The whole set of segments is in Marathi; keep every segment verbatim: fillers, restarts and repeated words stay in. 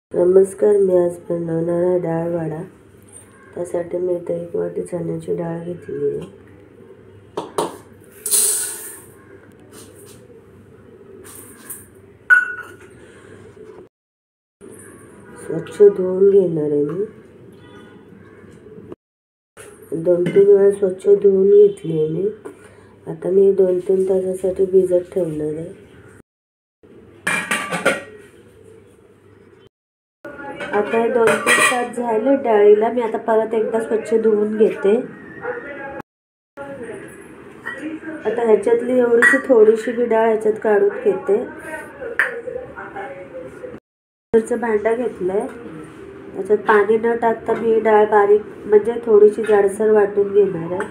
नमस्कार. मी आज बनवणार आहे डाळ वडा. त्यासाठी मी इथे एक वाटी चण्याची डाळ घेतली आहे. स्वच्छ धुवून घेणार आहे मी. दोन तीन वेळा स्वच्छ धुवून घेतली आहे मी. आता मी दोन तीन तासासाठी भिजत ठेवणार आहे. आता हे दोन तीन तास झाले डाळीला. मी आता परत एकदा स्वच्छ धुवून घेते. आता ह्याच्यातली एवढीशी थोडीशी मी डाळ ह्याच्यात काढून घेते. भांडा घेतलंय. त्याच्यात पाणी न टाकता मी डाळ बारीक म्हणजे थोडीशी जाडसर वाटून घेणार आहे.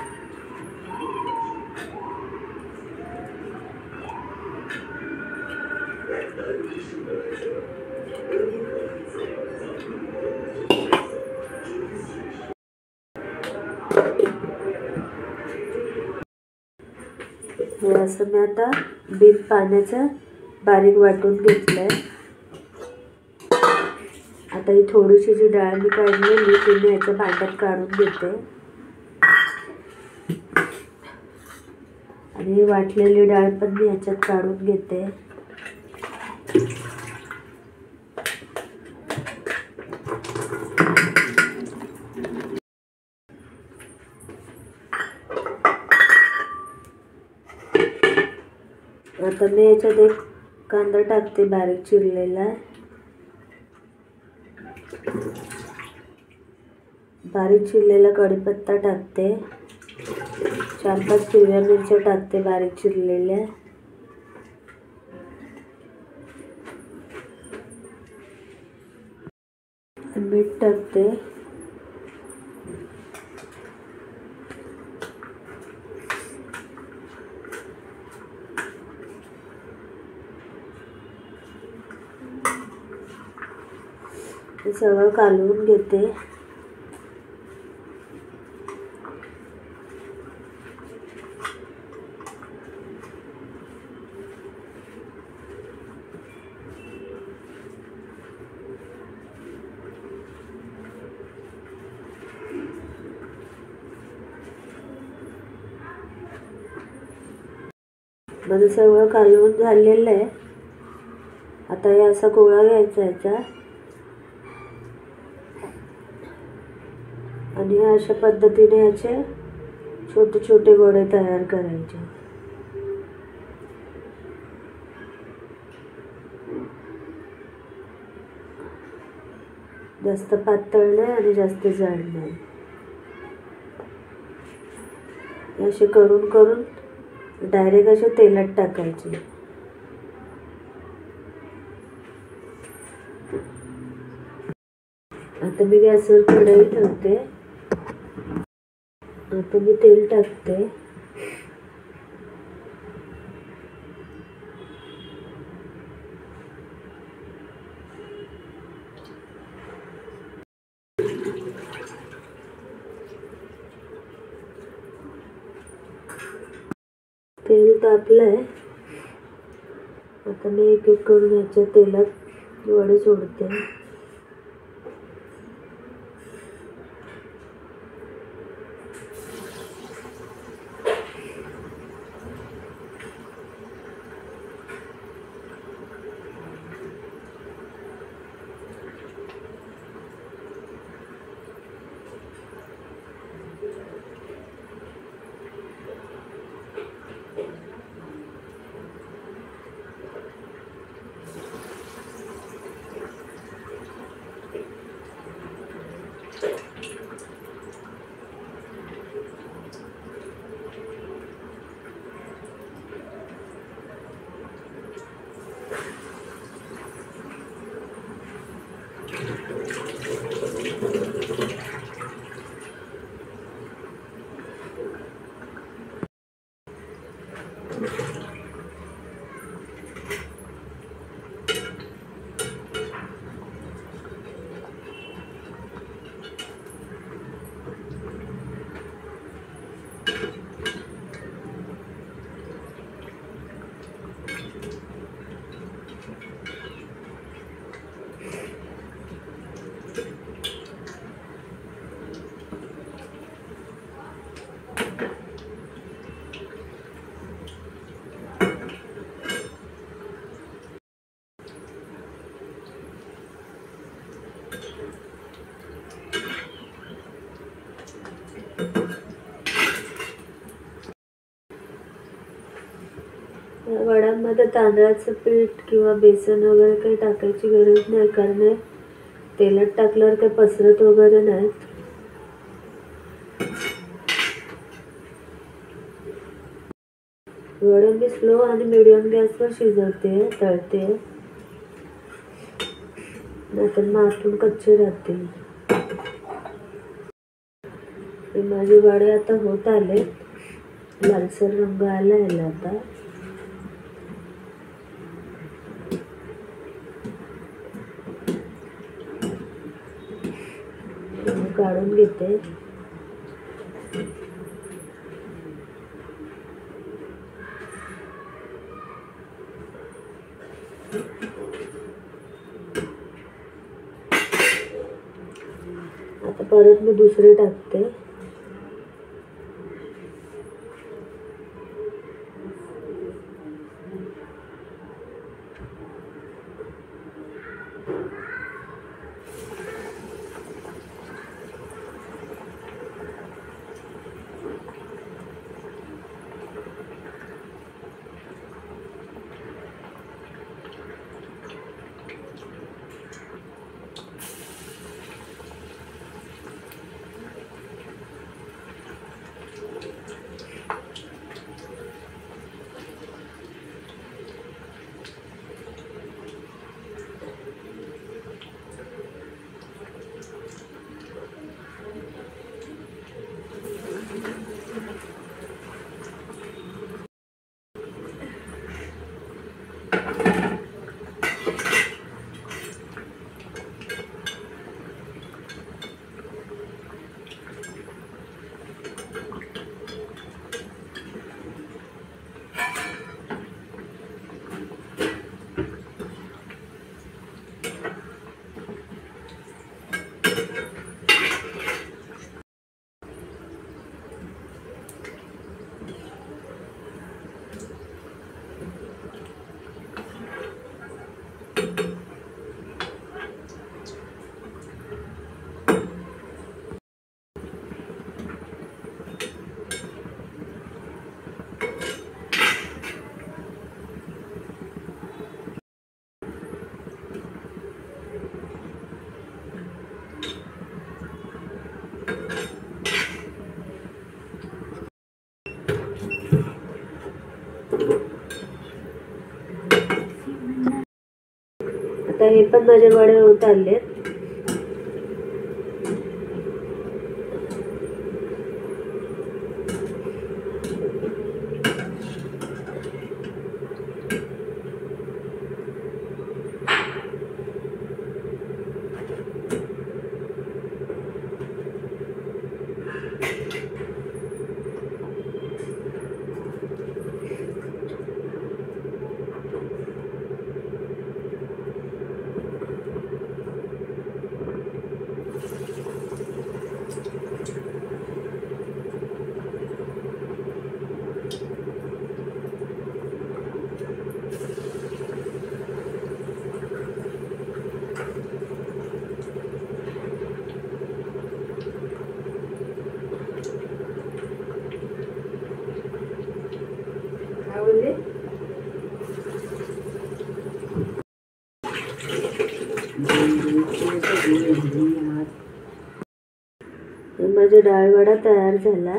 हे असं मी आता बिन पाण्याचं बारीक वाटून घेतलंय. आता ही थोडीशी जी डाळ मी काढलेली ती मी याच्या भांड्यात काढून घेते. आणि वाटलेली डाळ पण मी याच्यात काढून घेते. आता मी याच्यात एक कांदा टाकते बारीक चिरलेला. बारीक चिरलेला कढीपत्ता टाकते. चार पाच हिरव्या मिरच्या टाकते बारीक चिरलेल्या. मीठ टाकते. हे सगळं कालवून घेते. माझं सगळं कालवून झालेलं आहे. आता हे असा गोळा घ्यायचा याचा आणि अशा पद्धतीने याचे छोटे छोटे गोळे तयार करायचे. जास्त पातळ नाही आणि जास्त जाड नाही. असे करून करून डायरेक्ट असे तेलात टाकायचे. आता मी गॅसवर कढई ठेवते. आता मी तेल टाकते. तेल तापलंय. आता मी एक एक करून याच्या तेलात वडे सोडते. या वड्यांमध्ये तांदळाचं पीठ किंवा बेसन वगैरे काही टाकायची गरज नाही, कारण हे तेलात टाकल्यावर काही पसरत वगैरे नाहीत. वडे मी स्लो आणि मीडियम गॅसवर शिजवते, तळते, नाहीतर मग आतून कच्चे राहतील. माझे वडे आता होत आले, लालसर रंग आला याला आता. काढून घेते. आता परत मी दुसरे टाकते. आता हे पण माझे वडे होत आले. माझा डाळ वडा तयार झाला.